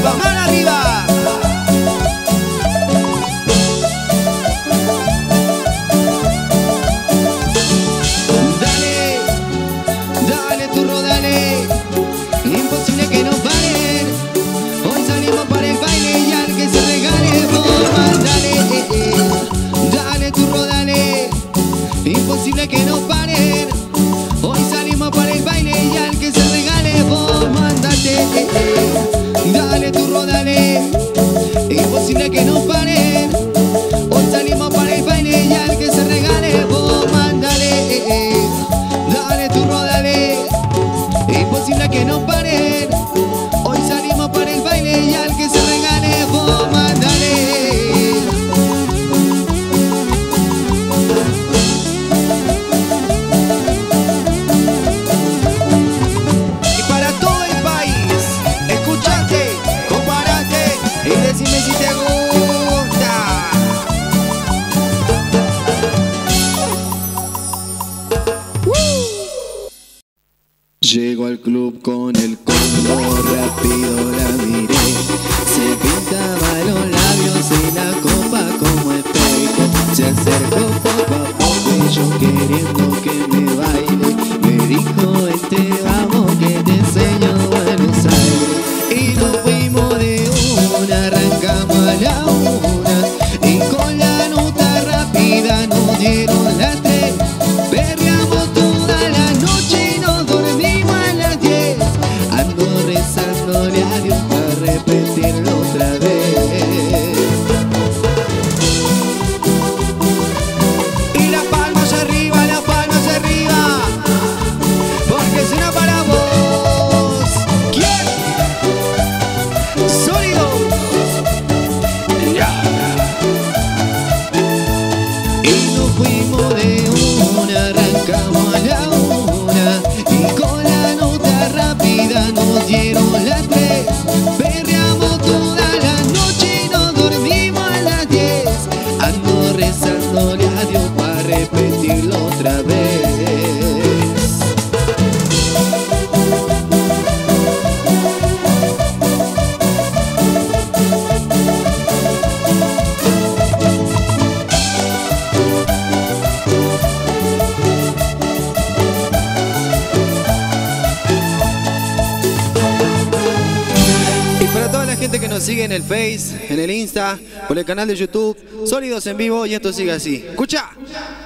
arriba, mano arriba. Dale, dale turro, dale. Imposible que no paren. Hoy salimos para el baile y al que se regale bomba. Dale, dale turro, dale. Imposible que no paren. Hoy salimos para el baile y al que se regale bomba. Dale turro, dale. Imposible que no paren. Hoy salimos para el baile y al que se regale bomba. Dale turro, dale. Imposible que no paren. Hoy salimos para el baile y al que se regale bomba. Y para todo el país, escuchate, comparate y decime si te gusta. Llego al club con el combo, rápido la miré. Se pintaba los labios y la copa como espejo. Se acercó poco a poco y yo queriendo que me baile. Me dijo, vente, vamos que te enseño Buenos Aires. Y nos fuimos de una, arrancamos a la una. Y con la nota rápida nos dieron las tres. Perreamos toda la noche y nos dormimos a las 10. Ando rezándole a Dios para repetirlo otra vez. Y las palmas arriba, porque suena para vos. ¿Quién? Sólido. Ya. Y nos fuimos de una, arrancamos a la una. Y con la nota rápida nos dieron las tres. Perreamos toda la noche y nos dormimos a las 10. Ando rezándole a Dios para repetirlo otra vez. Para toda la gente que nos sigue en el Face, en el Insta, por el canal de YouTube, Sólidos en Vivo, y esto sigue así. ¡Escucha!